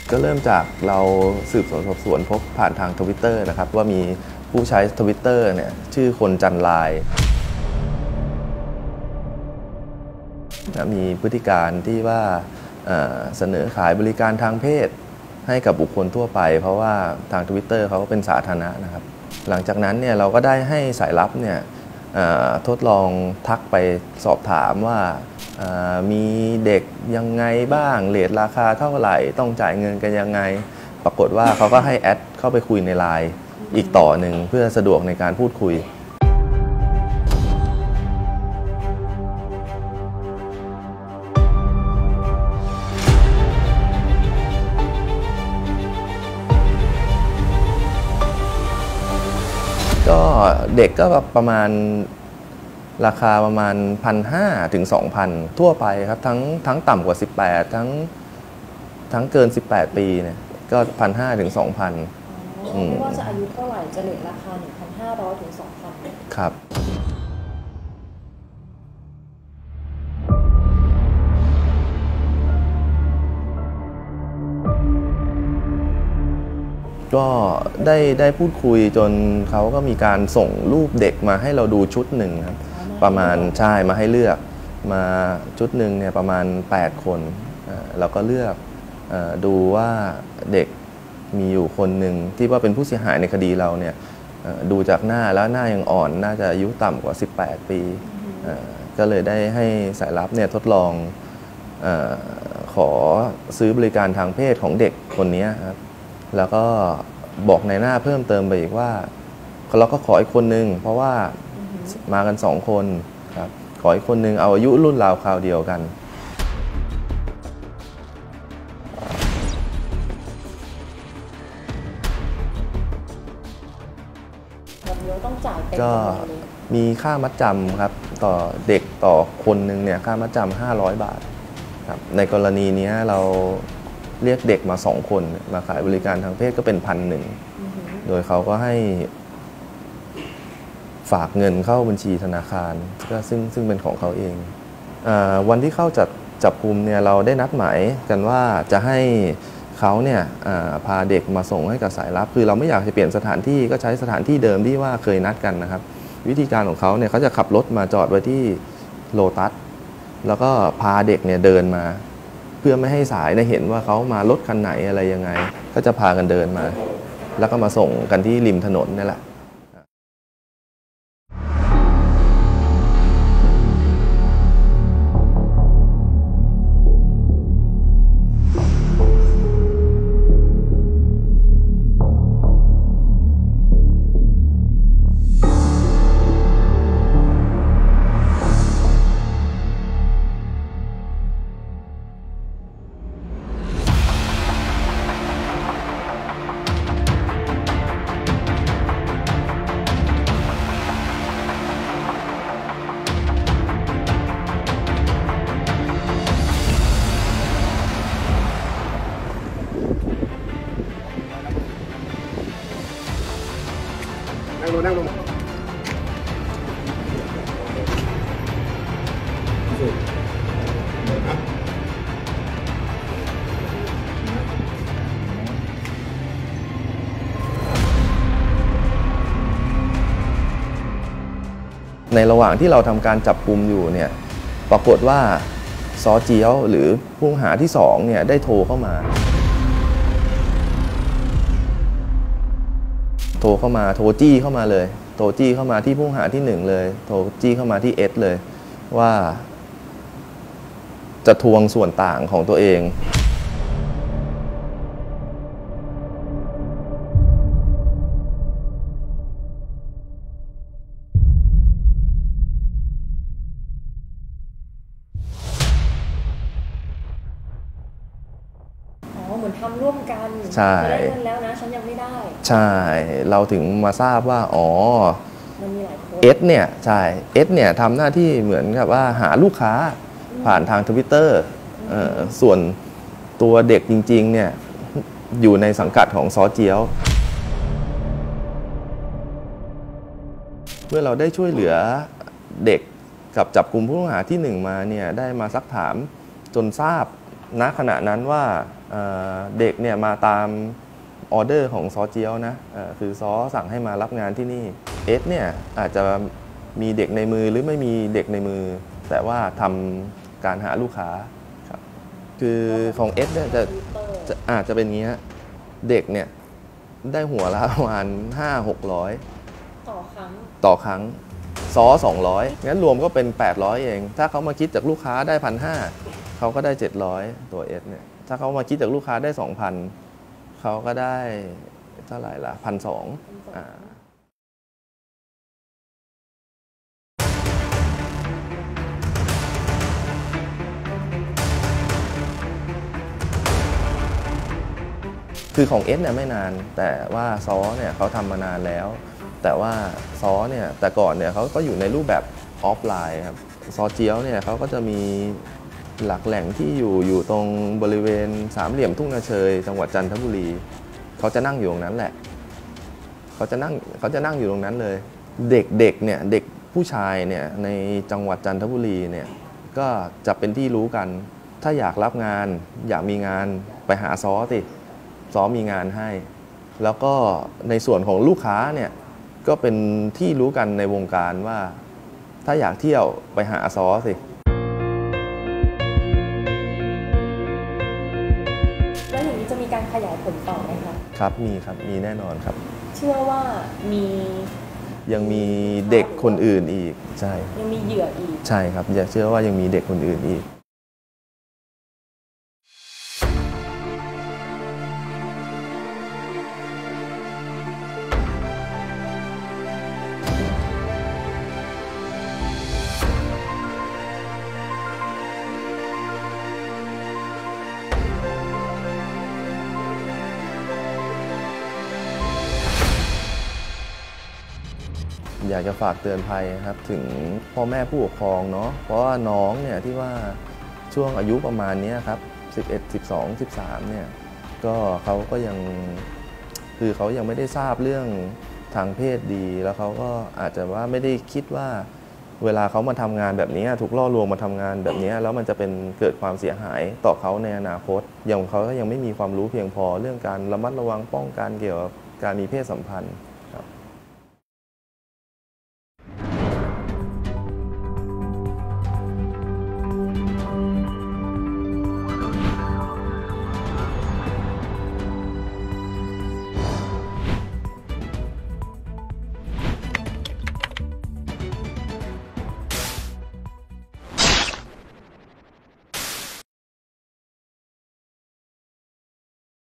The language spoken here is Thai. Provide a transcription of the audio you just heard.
ก็เริ่มจากเราสืบสวนสอบสวนพบผ่านทาง Twitter นะครับว่ามีผู้ใช้ Twitter เนี่ยชื่อคนจันลายมีพฤติการที่ว่าเสนอขายบริการทางเพศให้กับบุคคลทั่วไปเพราะว่าทาง Twitter เขาก็เป็นสาธารณะนะครับหลังจากนั้นเนี่ยเราก็ได้ให้สายลับเนี่ยทดลองทักไปสอบถามว่ามีเด็กยังไงบ้างเรทราคาเท่าไหร่ต้องจ่ายเงินกันยังไงปรากฏว่าเขาก็ให้แอดเข้าไปคุยในไลน์อีกต่อหนึ่งเพื่อสะดวกในการพูดคุยก็เด็กก็ประมาณราคาประมาณ 1,500 ถึง 2,000 ทั่วไปครับทั้งต่ำกว่า 18ทั้งเกิน 18 ปีเนี่ยก็ 1,500 ถึง 2,000 ไม่ว่าจะอายุเท่าไหร่จะเรทราคา 1,500 ถึง 2,000 ครับก็ได้พูดคุยจนเขาก็มีการส่งรูปเด็กมาให้เราดูชุดหนึ่งครับประมาณใช่มาให้เลือกมาชุดหนึ่งเนี่ยประมาณ8คนเราก็เลือกดูว่าเด็กมีอยู่คนหนึ่งที่ว่าเป็นผู้เสียหายในคดีเราเนี่ยดูจากหน้าแล้วหน้ายังอ่อนน่าจะอายุต่ำกว่า18 ปีก็เลยได้ให้สายลับเนี่ยทดลองขอซื้อบริการทางเพศของเด็กคนนี้ครับแล้วก็บอกในหน้าเพิ่มเติมไปอีกว่าเราก็ขออีกคนนึงเพราะว่ามากัน2 คนครับขออีกคนนึงเอาอายุรุ่นราวคราวเดียวกันต้องจ่ายเป็นก็มีค่ามัดจำครับต่อเด็กต่อคนนึงเนี่ยค่ามัดจำ500 บาทครับในกรณีนี้เราเรียกเด็กมา2 คนมาขายบริการทางเพศก็เป็น1,100โดยเขาก็ให้ฝากเงินเข้าบัญชีธนาคารก็ซึ่งเป็นของเขาเองวันที่เข้าจับกุมเนี่ยเราได้นัดหมายกันว่าจะให้เขาเนี่ยพาเด็กมาส่งให้กับสายลับคือเราไม่อยากจะเปลี่ยนสถานที่ก็ใช้สถานที่เดิมที่ว่าเคยนัดกันนะครับวิธีการของเขาเนี่ยเขาจะขับรถมาจอดไว้ที่โลตัสแล้วก็พาเด็กเนี่ยเดินมาเพื่อไม่ให้สายได้เห็นว่าเขามารถคันไหนอะไรยังไงก็จะพากันเดินมาแล้วก็มาส่งกันที่ริมถนนนี่แหละนั่งลงในระหว่างที่เราทำการจับกุมอยู่เนี่ยปรากฏว่าซอเจียวหรือผู้ต้องหาที่2เนี่ยได้โทรเข้ามาโทรจี้เข้ามาเลยโทรจี้เข้ามาที่ผู้ต้องหาที่1เลยโทรจี้เข้ามาที่เอสเลยว่าจะทวงส่วนต่างของตัวเองเหมือนทำร่วมกันใช่ได้เงินแล้วนะฉันยังไม่ได้ใช่เราถึงมาทราบว่ามันมีหลายคนเอสเนี่ยใช่เอสเนี่ยทำหน้าที่เหมือนกับว่าหาลูกค้าผ่านทาง Twitter ส่วนตัวเด็กจริงๆเนี่ยอยู่ในสังกัดของซอเจียวเมื่อเราได้ช่วยเหลือเด็กกับจับกลุ่มผู้ต้องหาที่1มาเนี่ยได้มาซักถามจนทราบณขณะนั้นว่าเด็กเนี่ยมาตามออเดอร์ของซอเจียวนะคือซอสั่งให้มารับงานที่นี่เอสเนี่ยอาจจะมีเด็กในมือหรือไม่มีเด็กในมือ แต่ว่าทำการหาลูกค้าครับคือของเอสเนี่ยอาจจะเป็นอย่างนี้ฮะเด็กเนี่ยได้หัวละประมาณ500-600ต่อครั้งซอ200งั้นรวมก็เป็น800เองถ้าเขามาคิดจากลูกค้าได้1,500เขาก็ได้700ตัว S เนี่ยถ้าเขามาคิดจากลูกค้าได้ 2,000เขาก็ได้เท่าไหร่ละ1,200คือของ S เนี่ยไม่นานแต่ว่าซอเนี่ยเขาทำมานานแล้วแต่ว่าซอเนี่ยแต่ก่อนเนี่ยเขาก็อยู่ในรูปแบบออฟไลน์ครับซอเจียวเนี่ยเขาก็จะมีหลักแหล่งที่อยู่ตรงบริเวณสามเหลี่ยมทุ่งนาเชยจังหวัดจันทบุรีเขาจะนั่งอยู่ตรงนั้นแหละเขาจะนั่งอยู่ตรงนั้นเลยเด็กเนี่ยเด็กผู้ชายเนี่ยในจังหวัดจันทบุรีเนี่ยก็จะเป็นที่รู้กันถ้าอยากรับงานอยากมีงานไปหาซอสิซอมีงานให้แล้วก็ในส่วนของลูกค้าเนี่ยก็เป็นที่รู้กันในวงการว่าถ้าอยากเที่ยวไปหาซอสิแล้วอย่างนี้จะมีการขยายผลต่อไหมคะครับมีแน่นอนครับเชื่อว่ายังมีเด็กคนอื่นอีกใช่ยังมีเหยื่ออีกใช่ครับอย่าเชื่อว่ายังมีเด็กคนอื่นอีกอยากจะฝากเตือนภัยครับถึงพ่อแม่ผู้ปกครองเนาะเพราะว่าน้องเนี่ยที่ว่าช่วงอายุประมาณนี้ครับ11 12 13เนี่ยก็เขาก็ยังคือเขายังไม่ได้ทราบเรื่องทางเพศดีแล้วเขาก็อาจจะว่าไม่ได้คิดว่าเวลาเขามาทำงานแบบนี้ถูกล่อลวงมาทำงานแบบนี้แล้วมันจะเป็นเกิดความเสียหายต่อเขาในอนาคตอย่างเขาก็ยังไม่มีความรู้เพียงพอเรื่องการระมัดระวังป้องกันเกี่ยวกับการมีเพศสัมพันธ์